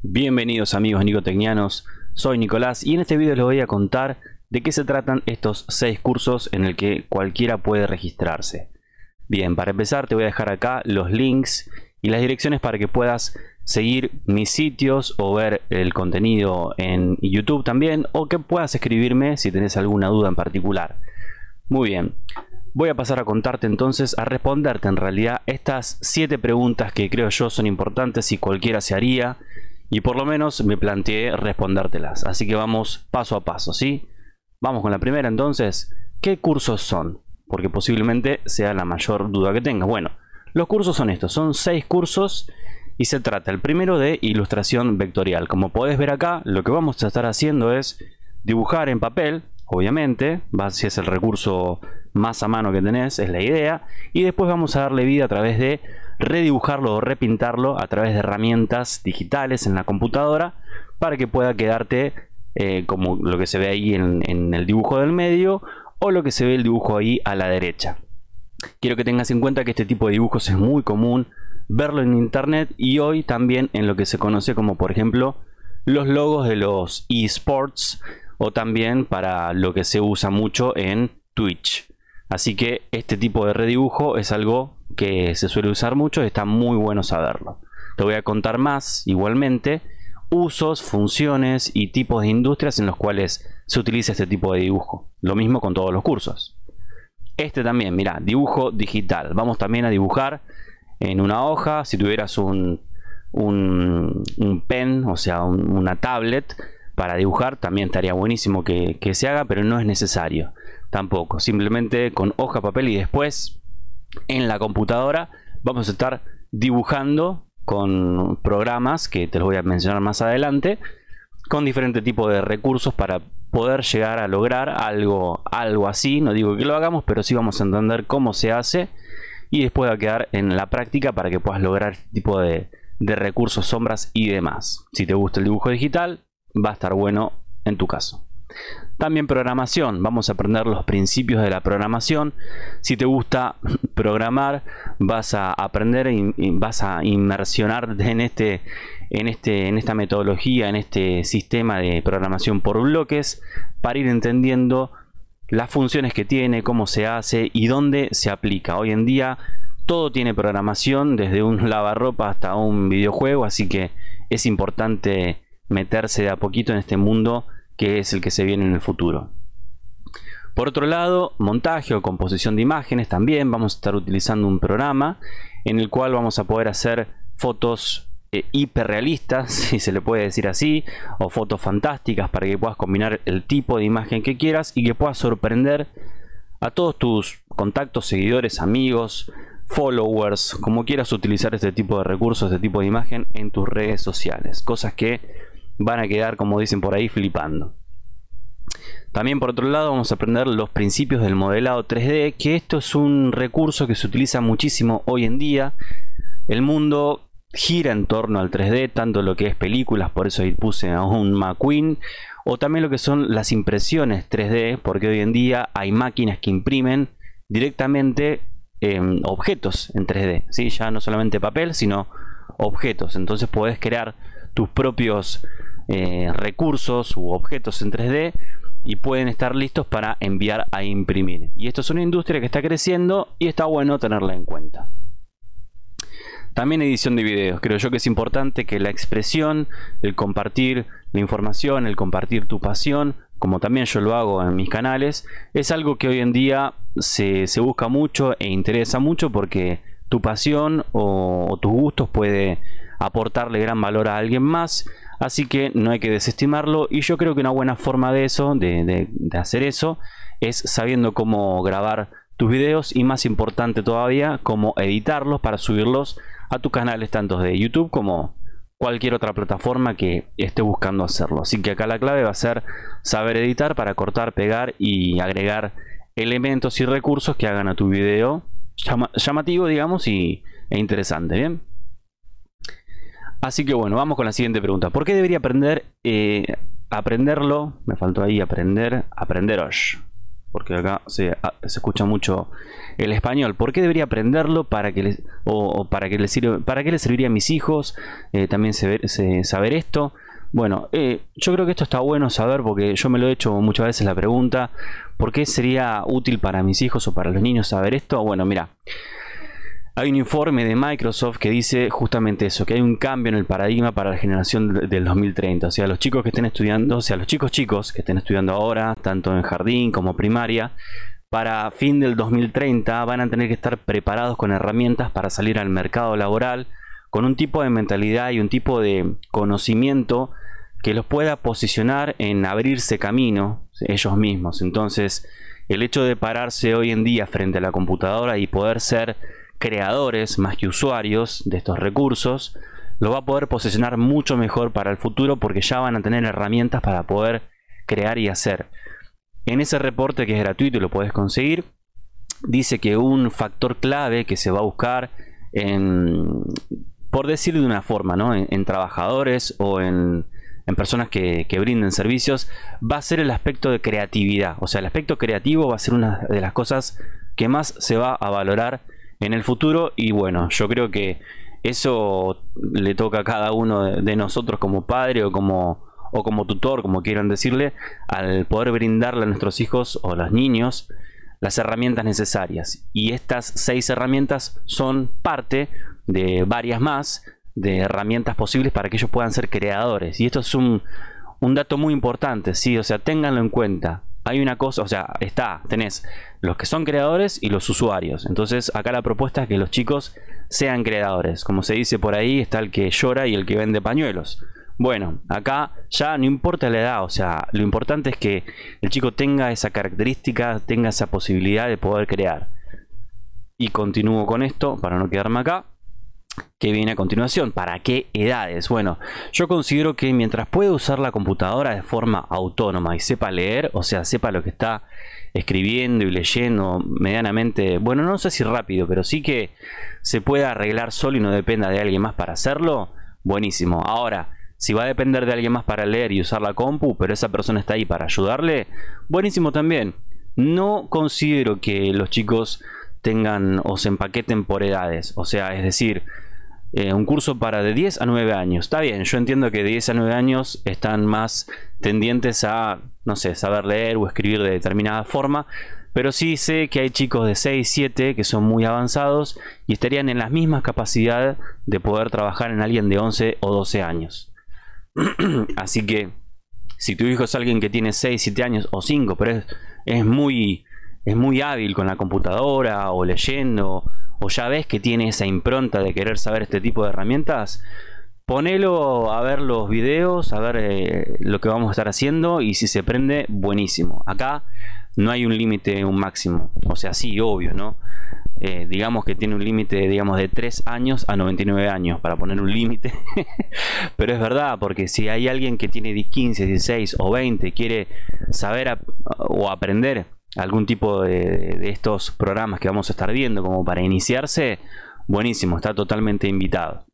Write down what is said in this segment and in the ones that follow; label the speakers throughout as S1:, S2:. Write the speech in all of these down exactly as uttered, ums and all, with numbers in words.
S1: Bienvenidos amigos nicotecnianos, soy Nicolás y en este video les voy a contar de qué se tratan estos seis cursos en el que cualquiera puede registrarse. Bien, para empezar te voy a dejar acá los links y las direcciones para que puedas seguir mis sitios o ver el contenido en YouTube también, o que puedas escribirme si tenés alguna duda en particular. Muy bien, voy a pasar a contarte entonces, a responderte en realidad estas siete preguntas que creo yo son importantes y cualquiera se haría, y por lo menos me planteé respondértelas. Así que vamos paso a paso, ¿sí? Vamos con la primera entonces. ¿Qué cursos son? Porque posiblemente sea la mayor duda que tengas. Bueno, los cursos son estos, son seis cursos y se trata el primero de ilustración vectorial. Como podés ver acá, lo que vamos a estar haciendo es dibujar en papel, obviamente, va, si es el recurso más a mano que tenés, es la idea, y después vamos a darle vida a través de redibujarlo o repintarlo a través de herramientas digitales en la computadora para que pueda quedarte eh, como lo que se ve ahí en, en el dibujo del medio o lo que se ve el dibujo ahí a la derecha. Quiero que tengas en cuenta que este tipo de dibujos es muy común verlo en internet y hoy también en lo que se conoce como, por ejemplo, los logos de los eSports, o también para lo que se usa mucho en Twitch. Así que este tipo de redibujo es algo que se suele usar mucho y está muy bueno saberlo. Te voy a contar más igualmente usos, funciones y tipos de industrias en los cuales se utiliza este tipo de dibujo. Lo mismo con todos los cursos. Este también, mira, dibujo digital. Vamos también a dibujar en una hoja. Si tuvieras un, un, un pen, o sea, un, una tablet para dibujar, también estaría buenísimo que, que se haga, pero no es necesario tampoco. Simplemente con hoja, papel y después en la computadora vamos a estar dibujando con programas que te los voy a mencionar más adelante, con diferentes tipos de recursos para poder llegar a lograr algo, algo así. No digo que lo hagamos, pero sí vamos a entender cómo se hace y después va a quedar en la práctica para que puedas lograr este tipo de, de recursos, sombras y demás. Si te gusta el dibujo digital, va a estar bueno en tu caso. También programación, vamos a aprender los principios de la programación. Si te gusta programar, vas a aprender y vas a inmersionarte en este, en este, en esta metodología, en este sistema de programación por bloques, para ir entendiendo las funciones que tiene, cómo se hace y dónde se aplica. Hoy en día todo tiene programación, desde un lavarropa hasta un videojuego, así que es importante meterse de a poquito en este mundo que es el que se viene en el futuro. Por otro lado, montaje o composición de imágenes. También vamos a estar utilizando un programa en el cual vamos a poder hacer fotos eh, hiperrealistas, si se le puede decir así, o fotos fantásticas, para que puedas combinar el tipo de imagen que quieras y que puedas sorprender a todos tus contactos, seguidores, amigos, followers, como quieras utilizar este tipo de recursos, este tipo de imagen en tus redes sociales. Cosas que van a quedar, como dicen por ahí, flipando. También por otro lado vamos a aprender los principios del modelado tres D, que esto es un recurso que se utiliza muchísimo hoy en día. El mundo gira en torno al tres D, tanto lo que es películas, por eso ahí puse a un McQueen, o también lo que son las impresiones tres D, porque hoy en día hay máquinas que imprimen directamente eh, objetos en tres D, ¿sí? Ya no solamente papel, sino objetos. Entonces podés crear tus propios eh, recursos u objetos en tres D y pueden estar listos para enviar a imprimir. Y esto es una industria que está creciendo y está bueno tenerla en cuenta. También edición de videos. Creo yo que es importante que la expresión, el compartir la información, el compartir tu pasión, como también yo lo hago en mis canales, es algo que hoy en día se, se busca mucho e interesa mucho, porque tu pasión o, o tus gustos puede aportarle gran valor a alguien más, así que no hay que desestimarlo. Y yo creo que una buena forma de eso, de, de, de hacer eso, es sabiendo cómo grabar tus videos y, más importante todavía, cómo editarlos para subirlos a tus canales, tanto de YouTube como cualquier otra plataforma que esté buscando hacerlo. Así que acá la clave va a ser saber editar para cortar, pegar y agregar elementos y recursos que hagan a tu video llama, llamativo, digamos, y, e interesante. Bien. Así que bueno, vamos con la siguiente pregunta. ¿Por qué debería aprender eh, aprenderlo? Me faltó ahí aprender, aprenderos. porque acá se, se escucha mucho el español. ¿Por qué debería aprenderlo? ¿Para que les, o, o para que les sirve, para qué les serviría a mis hijos? Eh, también se, se, saber esto. Bueno, eh, yo creo que esto está bueno saber, porque yo me lo he hecho muchas veces la pregunta: ¿por qué sería útil para mis hijos o para los niños saber esto? Bueno, mira, hay un informe de Microsoft que dice justamente eso, que hay un cambio en el paradigma para la generación del dos mil treinta. O sea, los chicos que estén estudiando, o sea, los chicos chicos que estén estudiando ahora, tanto en jardín como primaria, para fin del dos mil treinta van a tener que estar preparados con herramientas para salir al mercado laboral, con un tipo de mentalidad y un tipo de conocimiento que los pueda posicionar en abrirse camino ellos mismos. Entonces, el hecho de pararse hoy en día frente a la computadora y poder ser creadores más que usuarios de estos recursos, lo va a poder posicionar mucho mejor para el futuro, porque ya van a tener herramientas para poder crear y hacer. En ese reporte, que es gratuito y lo puedes conseguir, dice que un factor clave que se va a buscar en, por decir de una forma, ¿no? en, en trabajadores o en, en personas que, que brinden servicios, va a ser el aspecto de creatividad. O sea, el aspecto creativo va a ser una de las cosas que más se va a valorar en el futuro. Y bueno, yo creo que eso le toca a cada uno de, de nosotros como padre o como, o como tutor, como quieran decirle, al poder brindarle a nuestros hijos o a los niños las herramientas necesarias. Y estas seis herramientas son parte de varias más, de herramientas posibles para que ellos puedan ser creadores. Y esto es un, un dato muy importante, ¿sí? O sea, ténganlo en cuenta. Hay una cosa, o sea, está, tenés los que son creadores y los usuarios. Entonces acá la propuesta es que los chicos sean creadores. Como se dice por ahí, está el que llora y el que vende pañuelos. Bueno, acá ya no importa la edad, o sea, lo importante es que el chico tenga esa característica, tenga esa posibilidad de poder crear. Y continúo con esto para no quedarme acá. ¿Qué viene a continuación? ¿Para qué edades? Bueno, yo considero que mientras pueda usar la computadora de forma autónoma y sepa leer, o sea, sepa lo que está escribiendo y leyendo medianamente, bueno, no sé si rápido, pero sí que se pueda arreglar solo y no dependa de alguien más para hacerlo, buenísimo. Ahora, si va a depender de alguien más para leer y usar la compu, pero esa persona está ahí para ayudarle, buenísimo también. No considero que los chicos tengan o se empaqueten por edades, o sea, es decir, Eh, un curso para de diez a nueve años. Está bien, yo entiendo que de diez a nueve años están más tendientes a, no sé, saber leer o escribir de determinada forma, pero sí sé que hay chicos de seis, siete que son muy avanzados y estarían en las mismas capacidades de poder trabajar en alguien de once o doce años. Así que si tu hijo es alguien que tiene seis, siete años o cinco, pero es, es muy es muy hábil con la computadora o leyendo, o ya ves que tiene esa impronta de querer saber este tipo de herramientas, ponelo a ver los videos, a ver eh, lo que vamos a estar haciendo, y si se prende, buenísimo. Acá no hay un límite, un máximo, o sea, sí, obvio, ¿no? Eh, digamos que tiene un límite, digamos, de tres años a noventa y nueve años, para poner un límite. Pero es verdad, porque si hay alguien que tiene quince, dieciséis o veinte, quiere saber a, o aprender algún tipo de, de estos programas que vamos a estar viendo como para iniciarse, buenísimo, está totalmente invitado.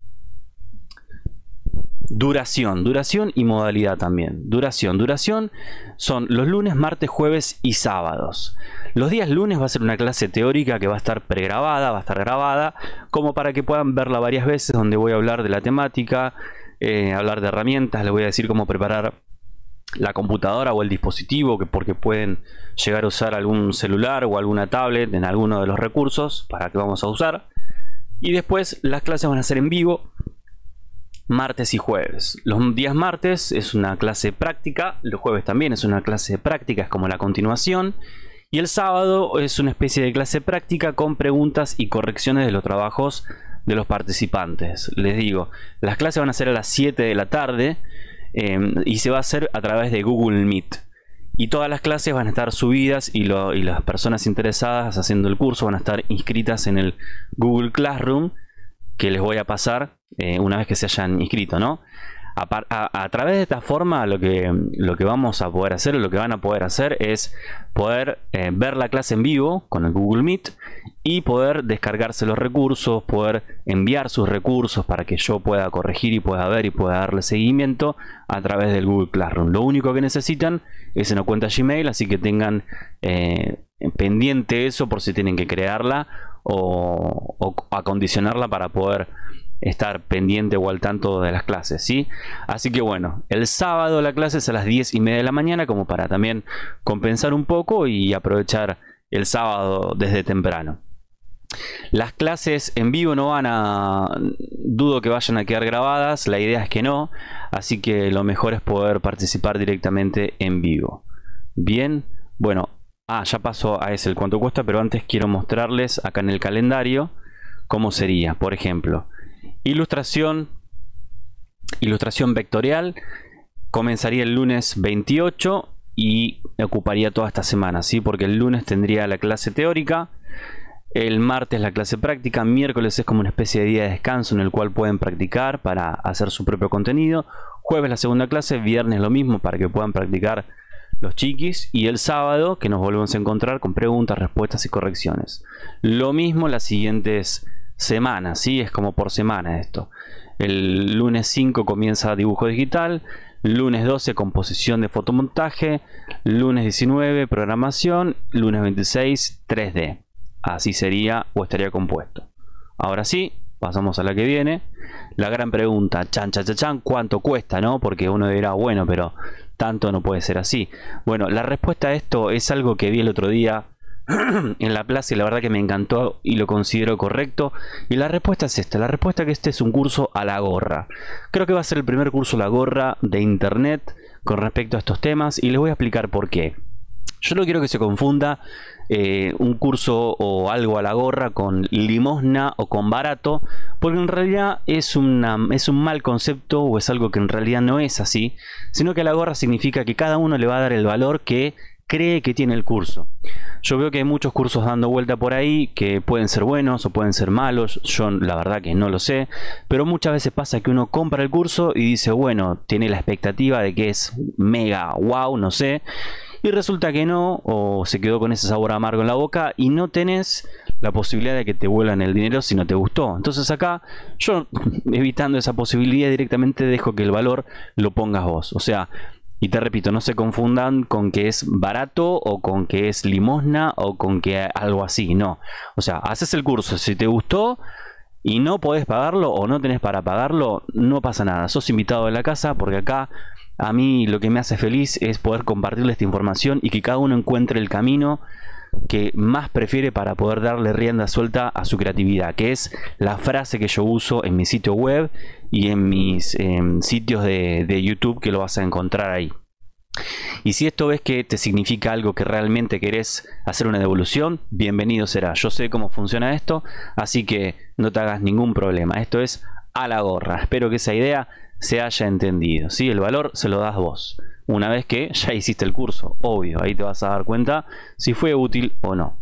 S1: Duración, duración y modalidad también. Duración, duración son los lunes, martes, jueves y sábados. Los días lunes va a ser una clase teórica que va a estar pregrabada, va a estar grabada, como para que puedan verla varias veces, donde voy a hablar de la temática, eh, hablar de herramientas, les voy a decir cómo preparar la computadora o el dispositivo, que porque pueden llegar a usar algún celular o alguna tablet en alguno de los recursos para que vamos a usar. Y después las clases van a ser en vivo, martes y jueves. Los días martes es una clase práctica, los jueves también es una clase práctica, es como la continuación, y el sábado es una especie de clase práctica con preguntas y correcciones de los trabajos de los participantes. Les digo, las clases van a ser a las siete de la tarde, Eh, y se va a hacer a través de Google Meet, y todas las clases van a estar subidas, y, lo, y las personas interesadas haciendo el curso van a estar inscritas en el Google Classroom, que les voy a pasar eh, una vez que se hayan inscrito, ¿no? A, a, a través de esta forma lo que, lo que vamos a poder hacer, o lo que van a poder hacer es poder eh, ver la clase en vivo con el Google Meet y poder descargarse los recursos, poder enviar sus recursos para que yo pueda corregir y pueda ver y pueda darle seguimiento a través del Google Classroom. Lo único que necesitan es una cuenta Gmail, así que tengan eh, pendiente eso por si tienen que crearla o, o acondicionarla para poder estar pendiente o al tanto de las clases, ¿sí? Así que bueno, el sábado la clase es a las diez y media de la mañana, como para también compensar un poco y aprovechar el sábado desde temprano. Las clases en vivo no van a... dudo que vayan a quedar grabadas, la idea es que no, así que lo mejor es poder participar directamente en vivo. Bien, bueno, ah, ya pasó a ese el cuánto cuesta, pero antes quiero mostrarles acá en el calendario cómo sería. Por ejemplo, ilustración ilustración vectorial comenzaría el lunes veintiocho y ocuparía toda esta semana, ¿sí? Porque el lunes tendría la clase teórica, el martes la clase práctica, miércoles es como una especie de día de descanso en el cual pueden practicar para hacer su propio contenido, jueves la segunda clase, viernes lo mismo para que puedan practicar los chiquis, y el sábado que nos volvemos a encontrar con preguntas, respuestas y correcciones. Lo mismo las siguientes semanas, ¿sí? Es como por semana esto. El lunes cinco comienza dibujo digital, lunes doce composición de fotomontaje, lunes diecinueve programación, lunes veintiséis tres D. Así sería o estaría compuesto. Ahora sí, pasamos a la que viene. La gran pregunta, chan, chan, chan, chan, ¿cuánto cuesta, no? Porque uno dirá, bueno, pero tanto no puede ser así. Bueno, la respuesta a esto es algo que vi el otro día en la plaza y la verdad que me encantó y lo considero correcto, y la respuesta es esta. La respuesta es que este es un curso a la gorra. Creo que va a ser el primer curso a la gorra de internet con respecto a estos temas, y les voy a explicar por qué. Yo no quiero que se confunda eh, un curso o algo a la gorra con limosna o con barato, porque en realidad es, una, es un mal concepto, o es algo que en realidad no es así, sino que a la gorra significa que cada uno le va a dar el valor que cree que tiene el curso. Yo veo que hay muchos cursos dando vuelta por ahí que pueden ser buenos o pueden ser malos, yo la verdad que no lo sé, pero muchas veces pasa que uno compra el curso y dice, bueno, tiene la expectativa de que es mega wow, no sé, y resulta que no, o se quedó con ese sabor amargo en la boca y no tenés la posibilidad de que te vuelvan el dinero si no te gustó. Entonces acá yo, evitando esa posibilidad, directamente dejo que el valor lo pongas vos. O sea, y te repito, no se confundan con que es barato o con que es limosna o con que algo así, no. O sea, haces el curso, si te gustó y no podés pagarlo o no tenés para pagarlo, no pasa nada. Sos invitado de la casa, porque acá a mí lo que me hace feliz es poder compartirle esta información y que cada uno encuentre el camino que más prefiere para poder darle rienda suelta a su creatividad, que es la frase que yo uso en mi sitio web y en mis eh, sitios de, de YouTube, que lo vas a encontrar ahí. Y si esto ves que te significa algo que realmente querés hacer una devolución, bienvenido será. Yo sé cómo funciona esto, así que no te hagas ningún problema. Esto es a la gorra. Espero que esa idea se haya entendido, ¿sí? El valor se lo das vos una vez que ya hiciste el curso, obvio. Ahí te vas a dar cuenta si fue útil o no.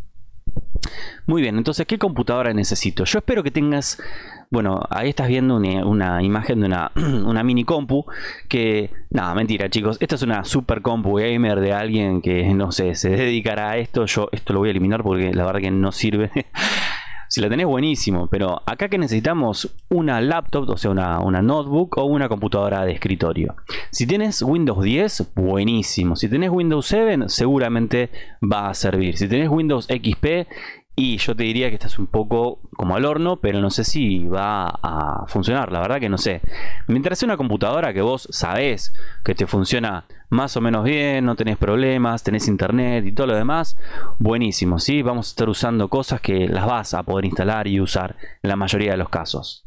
S1: Muy bien, entonces, ¿qué computadora necesito? Yo espero que tengas... Bueno, ahí estás viendo una, una imagen de una, una mini compu que... Nada, mentira, chicos. Esta es una super compu gamer de alguien que, no sé, se dedicará a esto. Yo esto lo voy a eliminar porque la verdad que no sirve. Si la tenés, buenísimo, pero acá que necesitamos una laptop, o sea, una, una notebook o una computadora de escritorio. Si tienes Windows diez, buenísimo. Si tenés Windows siete, seguramente va a servir. Si tenés Windows X P, y yo te diría que estás un poco como al horno, pero no sé si va a funcionar, la verdad que no sé. Mientras sea una computadora que vos sabés que te funciona más o menos bien, no tenés problemas, tenés internet y todo lo demás, buenísimo, ¿sí? Vamos a estar usando cosas que las vas a poder instalar y usar en la mayoría de los casos.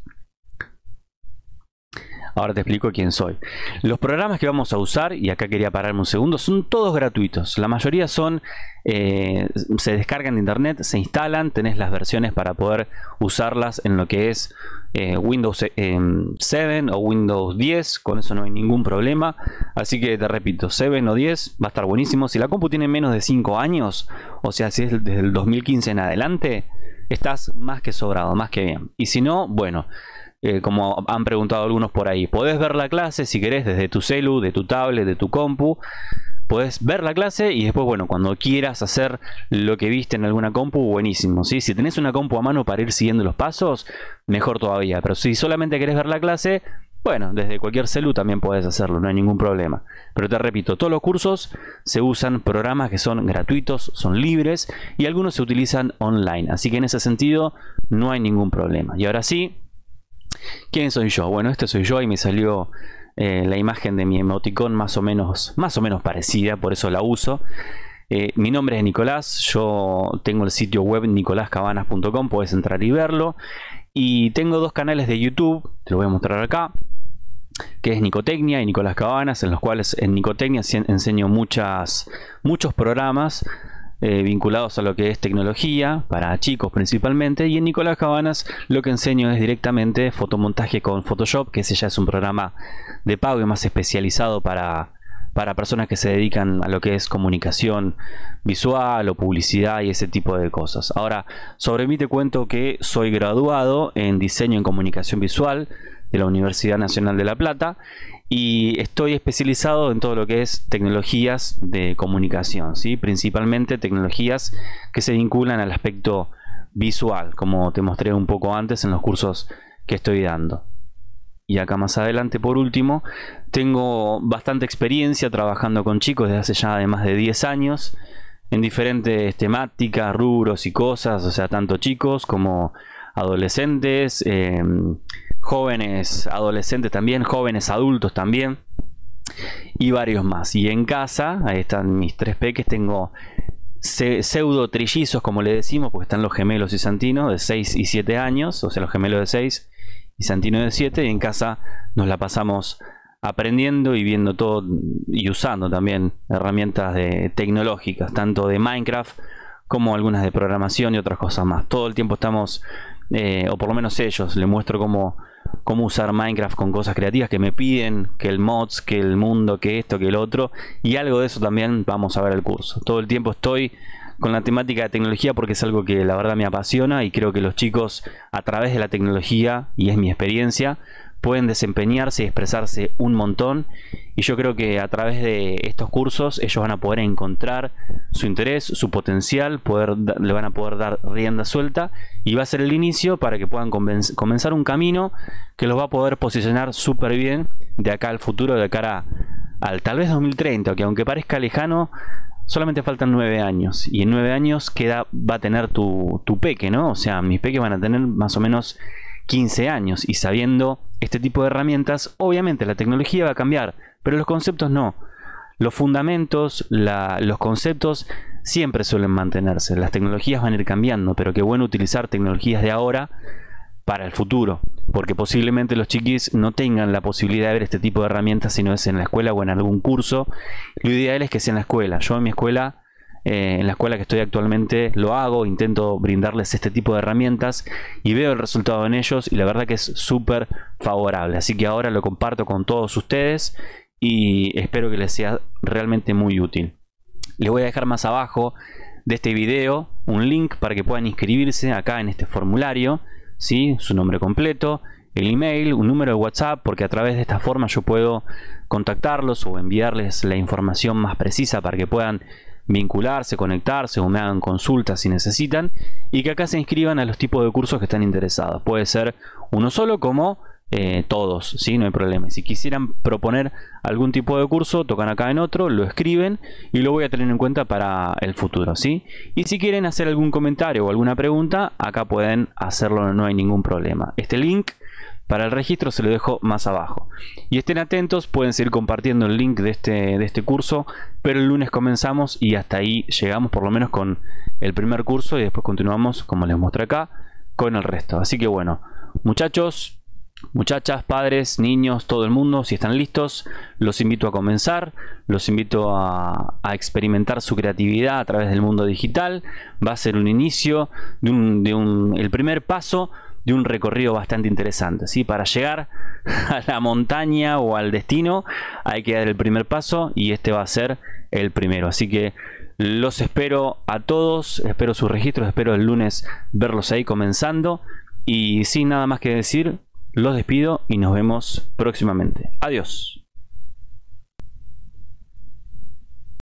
S1: Ahora te explico quién soy. Los programas que vamos a usar, y acá quería pararme un segundo, son todos gratuitos. La mayoría son, eh, se descargan de internet, se instalan, tenés las versiones para poder usarlas en lo que es eh, Windows eh, siete o Windows diez, con eso no hay ningún problema. Así que te repito, siete o diez va a estar buenísimo. Si la compu tiene menos de cinco años, o sea, si es desde el dos mil quince en adelante, estás más que sobrado, más que bien. Y si no, bueno... eh, como han preguntado algunos por ahí. Podés ver la clase si querés desde tu celu, de tu tablet, de tu compu. Podés ver la clase y después, bueno, cuando quieras hacer lo que viste en alguna compu, buenísimo, ¿sí? Si tenés una compu a mano para ir siguiendo los pasos, mejor todavía. Pero si solamente querés ver la clase, bueno, desde cualquier celu también podés hacerlo, no hay ningún problema. Pero te repito, todos los cursos se usan programas que son gratuitos, son libres y algunos se utilizan online. Así que en ese sentido no hay ningún problema. Y ahora sí, ¿quién soy yo? Bueno, este soy yo y me salió... Eh, la imagen de mi emoticón más o menos más o menos parecida, por eso la uso. Eh, mi nombre es Nicolás, yo tengo el sitio web nicolás cabanas punto com, puedes entrar y verlo, y tengo dos canales de YouTube, te lo voy a mostrar acá, que es Nicotecnia y Nicolás Cabanas, en los cuales en Nicotecnia enseño muchas, muchos programas Eh, vinculados a lo que es tecnología, para chicos principalmente, y en Nicolás Cabanas lo que enseño es directamente fotomontaje con Photoshop, que ese ya es un programa de pago y más especializado para, para personas que se dedican a lo que es comunicación visual o publicidad y ese tipo de cosas. Ahora, sobre mí te cuento que soy graduado en diseño en comunicación visual de la Universidad Nacional de La Plata y estoy especializado en todo lo que es tecnologías de comunicación, ¿sí? Principalmente tecnologías que se vinculan al aspecto visual, como te mostré un poco antes en los cursos que estoy dando. Y acá más adelante, por último, tengo bastante experiencia trabajando con chicos desde hace ya de más de diez años en diferentes temáticas, rubros y cosas, o sea, tanto chicos como adolescentes, eh, jóvenes adolescentes también, jóvenes adultos también y varios más. Y en casa, ahí están mis tres peques, tengo pseudo trillizos como le decimos, porque están los gemelos y Santino de seis y siete años, o sea, los gemelos de seis y Santino de siete, y en casa nos la pasamos aprendiendo y viendo todo y usando también herramientas de, tecnológicas, tanto de Minecraft como algunas de programación y otras cosas más. Todo el tiempo estamos, eh, o por lo menos ellos, les muestro cómo, cómo usar Minecraft con cosas creativas que me piden, que el mods, que el mundo, que esto, que el otro, y algo de eso también vamos a ver el curso. Todo el tiempo estoy con la temática de tecnología porque es algo que la verdad me apasiona y creo que los chicos a través de la tecnología, y es mi experiencia, pueden desempeñarse y expresarse un montón, y yo creo que a través de estos cursos ellos van a poder encontrar su interés, su potencial, poder, le van a poder dar rienda suelta y va a ser el inicio para que puedan comenzar un camino que los va a poder posicionar súper bien de acá al futuro, de cara al tal vez dos mil treinta, que aunque parezca lejano, solamente faltan nueve años, y en nueve años queda, va a tener tu, tu peque, ¿no? O sea, mis peques van a tener más o menos quince años, y sabiendo este tipo de herramientas, obviamente la tecnología va a cambiar, pero los conceptos no. Los fundamentos, la, los conceptos siempre suelen mantenerse. Las tecnologías van a ir cambiando, pero qué bueno utilizar tecnologías de ahora para el futuro, porque posiblemente los chiquis no tengan la posibilidad de ver este tipo de herramientas si no es en la escuela o en algún curso. Lo ideal es que sea en la escuela. Yo en mi escuela Eh, en la escuela que estoy actualmente lo hago, intento brindarles este tipo de herramientas y veo el resultado en ellos, y la verdad que es súper favorable. Así que ahora lo comparto con todos ustedes y espero que les sea realmente muy útil. Les voy a dejar más abajo de este video un link para que puedan inscribirse acá en este formulario, ¿sí? Su nombre completo, el email, un número de WhatsApp, porque a través de esta forma yo puedo contactarlos o enviarles la información más precisa para que puedan vincularse, conectarse o me hagan consultas si necesitan, y que acá se inscriban a los tipos de cursos que están interesados. Puede ser uno solo como eh, todos, ¿sí? No hay problema. Si quisieran proponer algún tipo de curso, tocan acá en otro, lo escriben y lo voy a tener en cuenta para el futuro, ¿sí? Y si quieren hacer algún comentario o alguna pregunta, acá pueden hacerlo, no hay ningún problema. Este link para el registro se lo dejo más abajo. Y estén atentos, pueden seguir compartiendo el link de este, de este curso, pero el lunes comenzamos y hasta ahí llegamos, por lo menos con el primer curso, y después continuamos, como les mostré acá, con el resto. Así que bueno, muchachos, muchachas, padres, niños, todo el mundo, si están listos, los invito a comenzar, los invito a, a experimentar su creatividad a través del mundo digital. Va a ser un inicio de un, de un, el primer paso de un recorrido bastante interesante, ¿sí? Para llegar a la montaña o al destino hay que dar el primer paso, y este va a ser el primero. Así que los espero a todos, espero sus registros, espero el lunes verlos ahí comenzando, y sin nada más que decir, los despido y nos vemos próximamente. Adiós.